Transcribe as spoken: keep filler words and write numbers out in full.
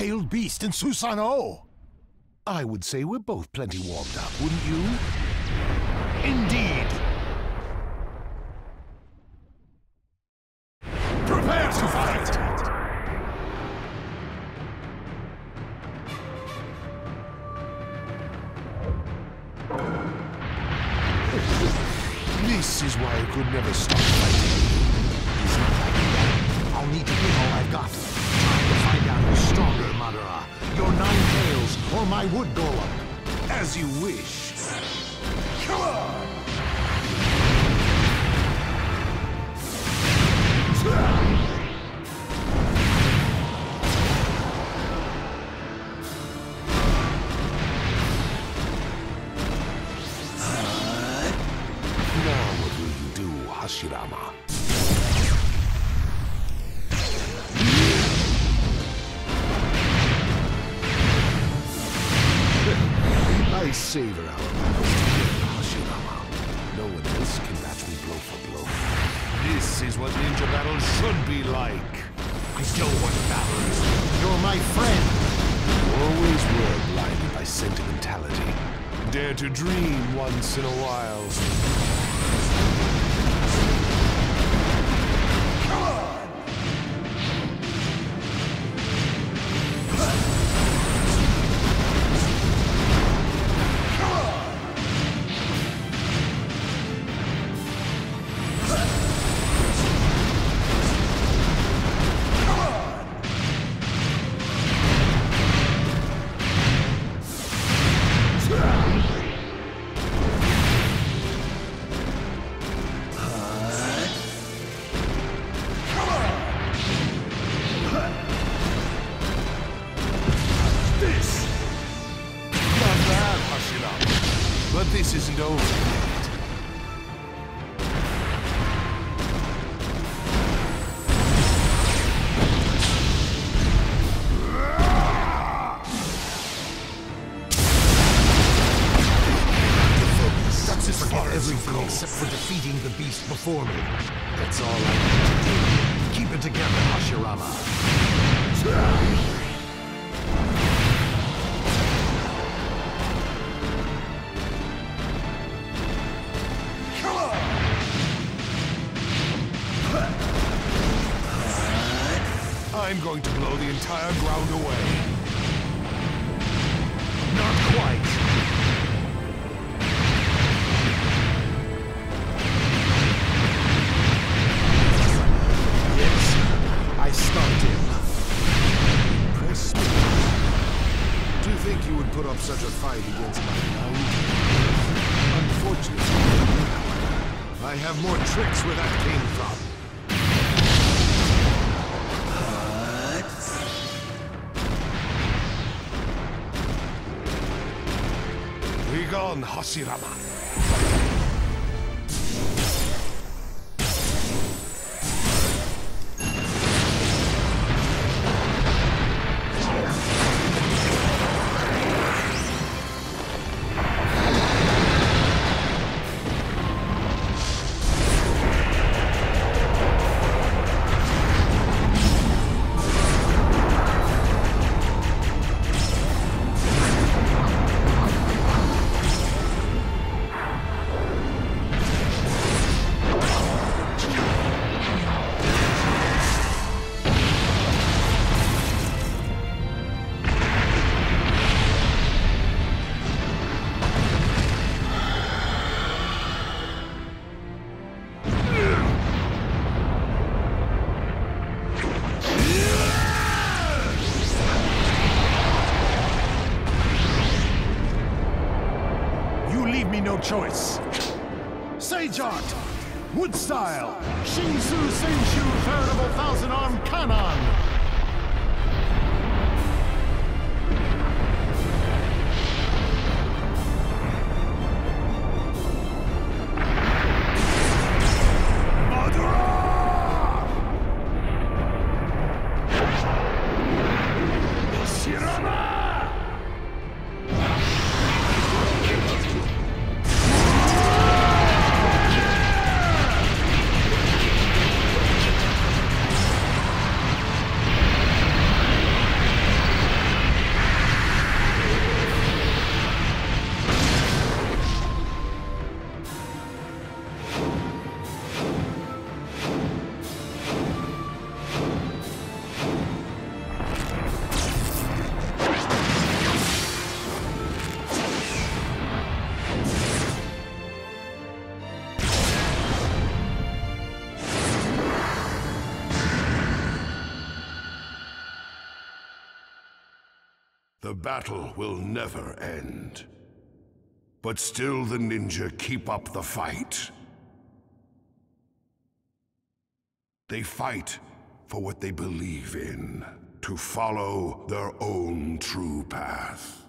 tailed beast in Susanoo. I would say we're both plenty warmed up, wouldn't you? Indeed. Prepare to fight! This is why I could never stop fighting. I'll need to give all I've got. Time to find out who's stronger, Madara. Your nine tails or my wood golem. As you wish. Come on! Now what will you do, Hashirama? I savor our battles together, Hashirama. No one else can match me blow for blow. This is what ninja battles should be like. I don't want battles. You're my friend. You always were blinded by sentimentality. Dare to dream once in a while. Come on! But this isn't over yet. That's as far as everything except for defeating the beast before me. That's all I need to do. Keep it together, Hashirama. I'm going to blow the entire ground away. Not quite. Yes, I stopped him. Impress me. Do you think you would put up such a fight against my ground? Unfortunately, I have more tricks where that came from. Be gone, Hashirama. No choice. Sage Art, Wood Style, Shinsu Senshu, Veritable Thousand Arm Kanon. The battle will never end. But still the ninja keep up the fight. They fight for what they believe in, to follow their own true path.